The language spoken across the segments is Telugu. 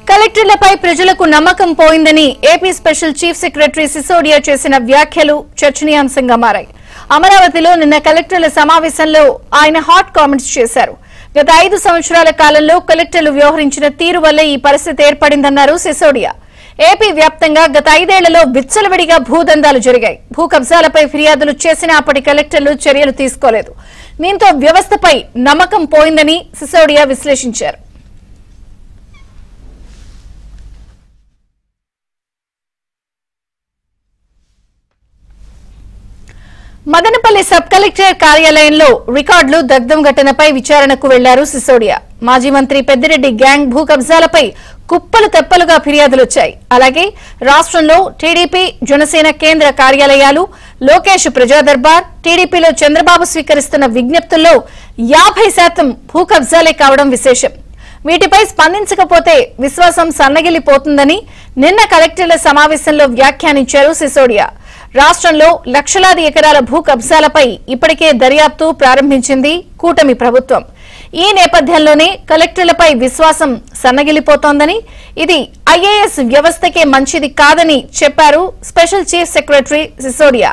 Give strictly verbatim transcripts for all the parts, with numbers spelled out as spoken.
కలెక్టర్లపై ప్రజలకు నమ్మకం పోయిందని AP special chief secretary Sisodia చేసిన వ్యాఖ్యలు చర్చనీయాంశంగా మారాయి. అమరావతిలో నిన్న కలెక్టర్ల సమావేశంలో ఆయన హాట్ కామెంట్స్ చేశారు. గత ఐదు సంవత్సరాల కాలంలో కలెక్టర్లు వ్యవహరించిన తీరు వల్లే ఈ పరిస్థితి ఏర్పడిందన్నారు సిసోడియా. ఏపీ వ్యాప్తంగా గత ఐదేళ్లలో విచ్చలవిడిగా భూదందాలు జరిగాయి. భూ కబ్జాలపై ఫిర్యాదులు చేసినా అప్పటి కలెక్టర్లు చర్యలు తీసుకోలేదు. దీంతో వ్యవస్థపై నమ్మకం పోయిందని సిసోడియా విశ్లేషించారు. మదనపల్లి సబ్ కలెక్టర్ కార్యాలయంలో రికార్డులు దగ్ధం ఘటనపై విచారణకు వెళ్లారు సిసోడియా. మాజీ మంత్రి పెద్దిరెడ్డి గ్యాంగ్ భూ కబ్జాలపై కుప్పలు తెప్పలుగా ఫిర్యాదులొచ్చాయి. అలాగే రాష్ట్రంలో టీడీపీ జనసేన కేంద్ర కార్యాలయాలు, లోకేష్ ప్రజాదర్బార్, టీడీపీలో చంద్రబాబు స్వీకరిస్తున్న విజ్ఞప్తుల్లో యాభై శాతం భూ కబ్జాలే కావడం విశేషం. వీటిపై స్పందించకపోతే విశ్వాసం సన్నగిల్లిపోతుందని నిన్న కలెక్టర్ల సమావేశంలో వ్యాఖ్యానించారు సిసోడియా. రాష్ట్రంలో లక్షలాది ఎకరాల భూ కబ్జాలపై ఇప్పటికే దర్యాప్తు ప్రారంభించింది కూటమి ప్రభుత్వం. ఈ నేపథ్యంలోనే కలెక్టర్లపై విశ్వాసం సన్నగిల్లిపోతోందని, ఇది ఐఏఎస్ వ్యవస్థకే మంచిది కాదని చెప్పారు special chief secretary Sisodia.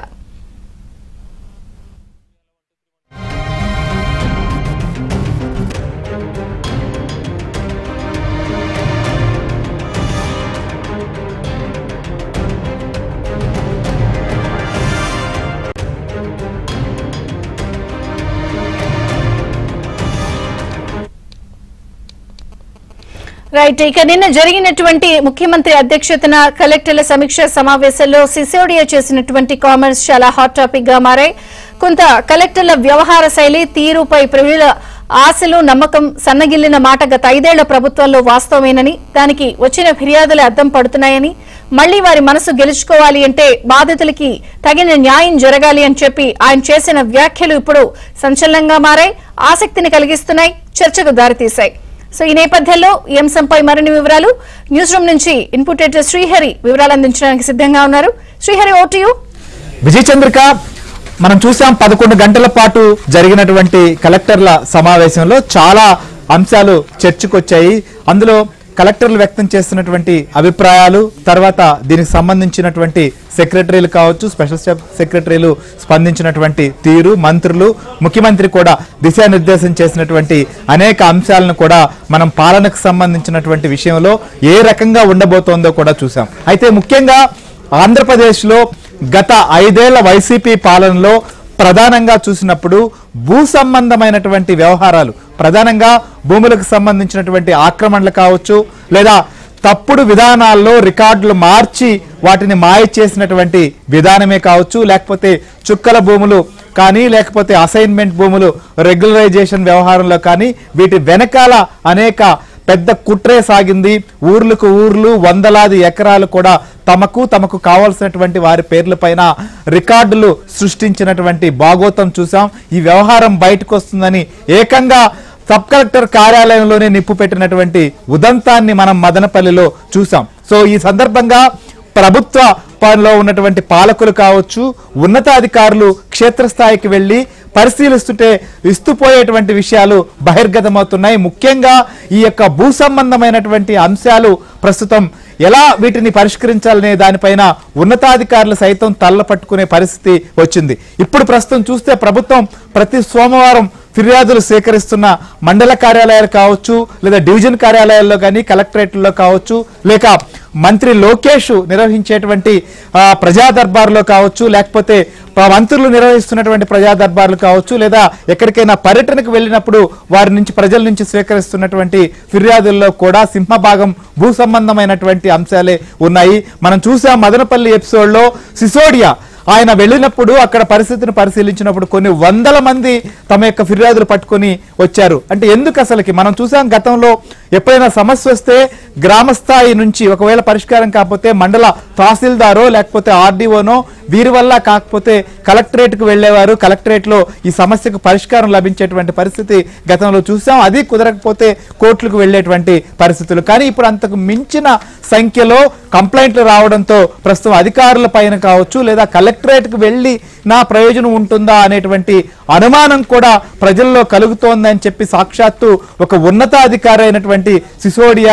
Right ఇక నిన్న జరిగినటువంటి ముఖ్యమంత్రి అధ్యక్షతన కలెక్టర్ల సమీక్ష సమావేశంలో సిసోడియా చేసినటువంటి కామెంట్స్ చాలా హాట్ టాపిక్ గా మారాయి. కొంత కలెక్టర్ల వ్యవహార శైలి తీరుపై ప్రజల ఆశలు నమ్మకం సన్నగిల్లిన మాట గత ఐదేళ్ల ప్రభుత్వంలో వాస్తవమేనని, దానికి వచ్చిన ఫిర్యాదులే అద్దం పడుతున్నాయని, మళ్లీ వారి మనసు గెలుచుకోవాలి అంటే బాధితులకి తగిన న్యాయం జరగాలి అని చెప్పి ఆయన చేసిన వ్యాఖ్యలు ఇప్పుడు సంచలనంగా మారాయి, ఆసక్తిని కలిగిస్తున్నాయి, చర్చకు దారితీశాయి. సో ఈ నేపథ్యంలో ఈ అంశంపై మరిన్ని వివరాలు న్యూస్ రూమ్ నుంచి ఇన్పుట్ ఎడిటర్ శ్రీహరి వివరాలు అందించడానికి సిద్ధంగా ఉన్నారు. Srihari, over to you. Vijaya Chandrika, మనం చూసాం పదకొండు గంటల పాటు జరిగినటువంటి కలెక్టర్ల సమావేశంలో చాలా అంశాలు చర్చకొచ్చాయి. అందులో కలెక్టర్లు వ్యక్తం చేస్తున్నటువంటి అభిప్రాయాలు, తర్వాత దీనికి సంబంధించినటువంటి సెక్రటరీలు కావచ్చు, స్పెషల్ సెక్రటరీలు స్పందించినటువంటి తీరు, మంత్రులు, ముఖ్యమంత్రి కూడా దిశానిర్దేశం చేసినటువంటి అనేక అంశాలను కూడా మనం పాలనకు సంబంధించినటువంటి విషయంలో ఏ రకంగా ఉండబోతోందో కూడా చూసాం. అయితే ముఖ్యంగా ఆంధ్రప్రదేశ్లో గత ఐదేళ్ల వైసీపీ పాలనలో ప్రధానంగా చూసినప్పుడు భూ సంబంధమైనటువంటి వ్యవహారాలు, ప్రధానంగా భూములకు సంబంధించినటువంటి ఆక్రమణలు కావచ్చు, లేదా తప్పుడు విధానాల్లో రికార్డులు మార్చి వాటిని మాయ చేసినటువంటి విధానమే కావచ్చు, లేకపోతే చుక్కల భూములు కానీ, లేకపోతే అసైన్మెంట్ భూములు రెగ్యులరైజేషన్ వ్యవహారంలో కానీ, వీటి వెనకాల అనేక పెద్ద కుట్రే సాగింది. ఊర్లకు ఊర్లు వందలాది ఎకరాలు కూడా తమకు తమకు కావాల్సినటువంటి వారి పేర్ల పైన రికార్డులు సృష్టించినటువంటి భాగోతం చూసాం. ఈ వ్యవహారం బయటకు వస్తుందని ఏకంగా సబ్ కలెక్టర్ కార్యాలయంలోనే నిప్పు పెట్టినటువంటి ఉదంతాన్ని మనం మదనపల్లిలో చూసాం. సో ఈ సందర్భంగా ప్రభుత్వ పనిలో ఉన్నటువంటి పాలకులు కావచ్చు, ఉన్నతాధికారులు క్షేత్రస్థాయికి వెళ్లి పరిశీలిస్తుంటే విస్తుపోయేటువంటి విషయాలు బహిర్గతమవుతున్నాయి. ముఖ్యంగా ఈ యొక్క భూ సంబంధమైనటువంటి అంశాలు ప్రస్తుతం ఎలా వీటిని పరిష్కరించాలనే దానిపైన ఉన్నతాధికారులు సైతం తల్ల పట్టుకునే పరిస్థితి వచ్చింది. ఇప్పుడు ప్రస్తుతం చూస్తే ప్రభుత్వం ప్రతి సోమవారం ఫిర్యాదులు సేకరిస్తున్న మండల కార్యాలయాలు కావచ్చు, లేదా డివిజన్ కార్యాలయాల్లో కానీ, కలెక్టరేట్లో కావచ్చు, లేక మంత్రి లోకేష్ నిర్వహించేటువంటి ప్రజా దర్బార్లో కావచ్చు, లేకపోతే మంత్రులు నిర్వహిస్తున్నటువంటి ప్రజా దర్బార్లు కావచ్చు, లేదా ఎక్కడికైనా పర్యటనకు వెళ్ళినప్పుడు వారి నుంచి ప్రజల నుంచి స్వీకరిస్తున్నటువంటి ఫిర్యాదుల్లో కూడా సింహభాగం భూ సంబంధమైనటువంటి అంశాలే ఉన్నాయి. మనం చూసాం మదనపల్లి ఎపిసోడ్లో సిసోడియా ఆయన వెళ్ళినప్పుడు అక్కడ పరిస్థితిని పరిశీలించినప్పుడు కొన్ని వందల మంది తమ యొక్క ఫిర్యాదులు పట్టుకొని వచ్చారు. అంటే ఎందుకు అసలుకి మనం చూసాం గతంలో ఎప్పుడైనా సమస్య వస్తే గ్రామ స్థాయి నుంచి ఒకవేళ పరిష్కారం కాకపోతే మండల తహసీల్దారో లేకపోతే ఆర్డీఓనో వీరి వల్ల కాకపోతే కలెక్టరేట్కు వెళ్లేవారు. కలెక్టరేట్లో ఈ సమస్యకు పరిష్కారం లభించేటువంటి పరిస్థితి గతంలో చూసాం. అది కుదరకపోతే కోర్టులకు వెళ్లేటువంటి పరిస్థితులు. కానీ ఇప్పుడు అంతకు మించిన సంఖ్యలో కంప్లైంట్లు రావడంతో ప్రస్తుతం అధికారుల పైన కావచ్చు, లేదా కలెక్టరేట్కు వెళ్లి నా ప్రయోజనం ఉంటుందా అనేటువంటి అనుమానం కూడా ప్రజల్లో కలుగుతోందని చెప్పి సాక్షాత్తు ఒక ఉన్నతాధికారి అయినటువంటి సిసోడియా,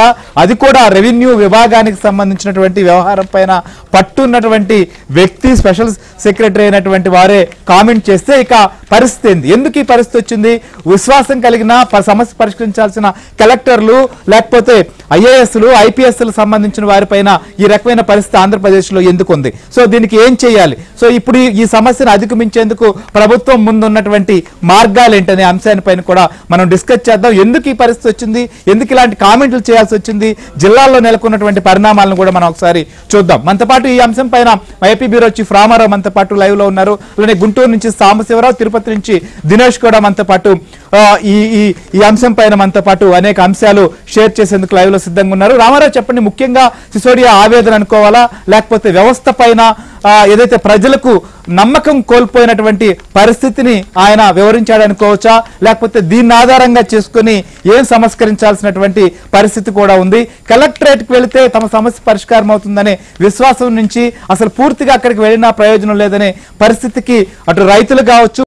అది కూడా రెవెన్యూ విభాగానికి సంబంధించినటువంటి వ్యవహారం పైన పట్టున్నటువంటి వ్యక్తి స్పెషల్ సెక్రటరీ అయినటువంటి వారే కామెంట్ చేస్తే ఇక పరిస్థితి ఏంది, ఎందుకు ఈ పరిస్థితి వచ్చింది? విశ్వాసం కలిగిన సమస్య పరిష్కరించాల్సిన కలెక్టర్లు లేకపోతే ఐఏఎస్లు ఐపీఎస్లు సంబంధించిన వారిపైన ఈ రకమైన పరిస్థితి ఆంధ్రప్రదేశ్ లో ఎందుకు ఉంది? సో దీనికి ఏం చేయాలి? సో ఇప్పుడు ఈ సమస్యను అధిగమించేందుకు ప్రభుత్వం ముందున్నటువంటి మార్గాలు ఏంటనే అంశాన్ని పైన కూడా మనం డిస్కస్ చేద్దాం. ఎందుకు ఈ పరిస్థితి వచ్చింది, ఎందుకు ఇలాంటి కామెంట్లు చేయాల్సి వచ్చింది, జిల్లాల్లో నెలకొన్నటువంటి పరిణామాలను కూడా మనం ఒకసారి చూద్దాం. మనతో పాటు ఈ అంశం పైన ఏపీ బ్యూరో చీఫ్ రామారావు మనతో పాటు లైవ్ లో ఉన్నారు. అలానే గుంటూరు నుంచి సాంబశివరావు, తిరుపతి నుంచి దినేష్ కూడా మనతో పాటు ఈ ఈ అంశం పైన మనతో పాటు అనేక అంశాలు షేర్ చేసేందుకు లైవ్ లో సిద్ధంగా ఉన్నారు. రామారావు చెప్పండి, ముఖ్యంగా సిసోడియా ఆవేదన అనుకోవాలా లేకపోతే వ్యవస్థ పైన ఏదైతే ప్రజలకు నమ్మకం కోల్పోయినటువంటి పరిస్థితిని ఆయన వివరించాడు అనుకోవచ్చా, లేకపోతే దీన్ని ఆధారంగా చేసుకుని ఏం సంస్కరించాల్సినటువంటి పరిస్థితి కూడా ఉంది? కలెక్టరేట్కి వెళితే తమ సమస్య పరిష్కారం అవుతుందనే విశ్వాసం నుంచి అసలు పూర్తిగా అక్కడికి వెళ్ళినా ప్రయోజనం లేదనే పరిస్థితికి అటు రైతులు కావచ్చు